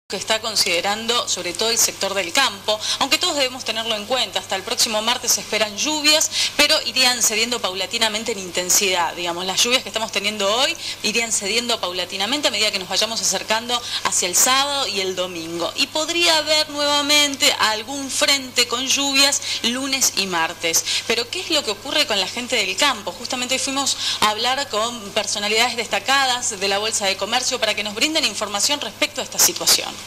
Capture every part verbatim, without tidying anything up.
que está considerando sobre todo el sector del campo, aunque todos debemos tenerlo en cuenta. Hasta el próximo martes se esperan lluvias, pero irían cediendo paulatinamente en intensidad. Digamos, las lluvias que estamos teniendo hoy irían cediendo paulatinamente a medida que nos vayamos acercando hacia el sábado y el domingo. Y podría haber nuevamente algún frente con lluvias lunes y martes. Pero ¿qué es lo que ocurre con la gente del campo? Justamente hoy fuimos a hablar con personalidades destacadas de la Bolsa de Comercio para que nos brinden información respecto a esta situación.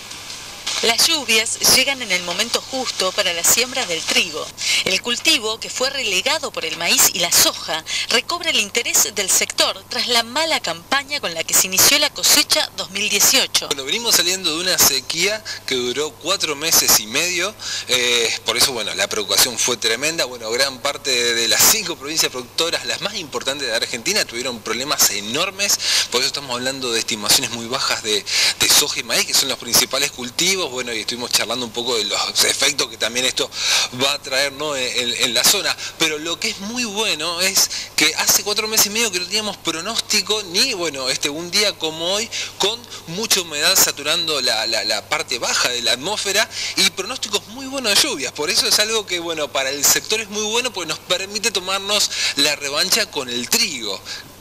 Las lluvias llegan en el momento justo para las siembras del trigo. El cultivo, que fue relegado por el maíz y la soja, recobra el interés del sector tras la mala campaña con la que se inició la cosecha dos mil dieciocho. Bueno, venimos saliendo de una sequía que duró cuatro meses y medio, eh, por eso bueno, la preocupación fue tremenda. Bueno, gran parte de, de las cinco provincias productoras, las más importantes de Argentina, tuvieron problemas enormes, por eso estamos hablando de estimaciones muy bajas de, de soja y maíz, que son los principales cultivos. Bueno, y estuvimos charlando un poco de los efectos que también esto va a traer, ¿no?, en, en la zona. Pero lo que es muy bueno es que hace cuatro meses y medio que no teníamos pronóstico, ni bueno, este un día como hoy, con mucha humedad saturando la, la, la parte baja de la atmósfera y pronósticos muy buenos de lluvias. Por eso es algo que, bueno, para el sector es muy bueno porque nos permite tomarnos la revancha con el trigo,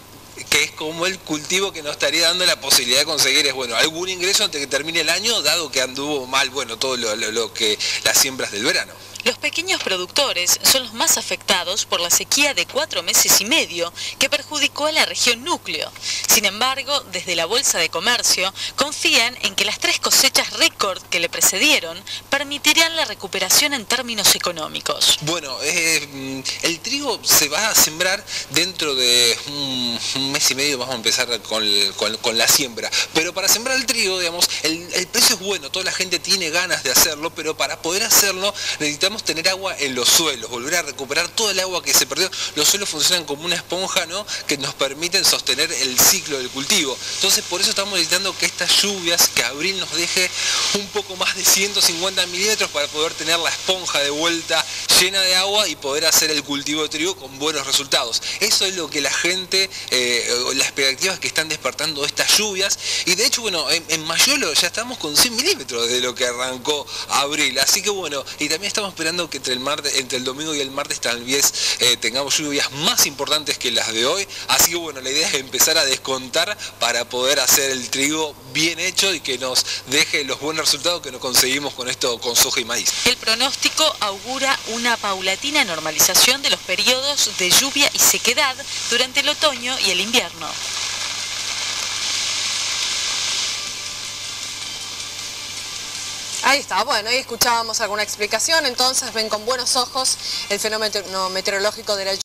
que es como el cultivo que nos estaría dando la posibilidad de conseguir es bueno algún ingreso antes que termine el año, dado que anduvo mal bueno todo lo, lo, lo que las siembras del verano. Los pequeños productores son los más afectados por la sequía de cuatro meses y medio que perjudicó a la región núcleo. Sin embargo, desde la Bolsa de Comercio confían en que las tres cosechas récord que le precedieron permitirán la recuperación en términos económicos. Bueno, eh, el trigo se va a sembrar dentro de un, un mes y medio, vamos a empezar con, con, con la siembra. Pero para sembrar el trigo, digamos, el, el precio es bueno, toda la gente tiene ganas de hacerlo, pero para poder hacerlo necesitamos tener agua en los suelos, volver a recuperar todo el agua que se perdió. Los suelos funcionan como una esponja, ¿no?, que nos permiten sostener el ciclo del cultivo. Entonces por eso estamos necesitando que estas lluvias, que abril nos deje un poco más de ciento cincuenta milímetros para poder tener la esponja de vuelta llena de agua y poder hacer el cultivo de trigo con buenos resultados. Eso es lo que la gente, eh, las expectativas que están despertando estas lluvias. Y de hecho, bueno, en, en Mayolo ya estamos con cien milímetros de lo que arrancó abril. Así que bueno, y también estamos esperando que entre el, martes, entre el domingo y el martes tal vez eh, tengamos lluvias más importantes que las de hoy. Así que bueno, la idea es empezar a descontar para poder hacer el trigo bien hecho y que nos deje los buenos resultados que nos conseguimos con esto, con soja y maíz. El pronóstico augura una paulatina normalización de los periodos de lluvia y sequedad durante el otoño y el invierno. Ahí está, bueno, ahí escuchábamos alguna explicación, entonces ven con buenos ojos el fenómeno meteorológico de la lluvia.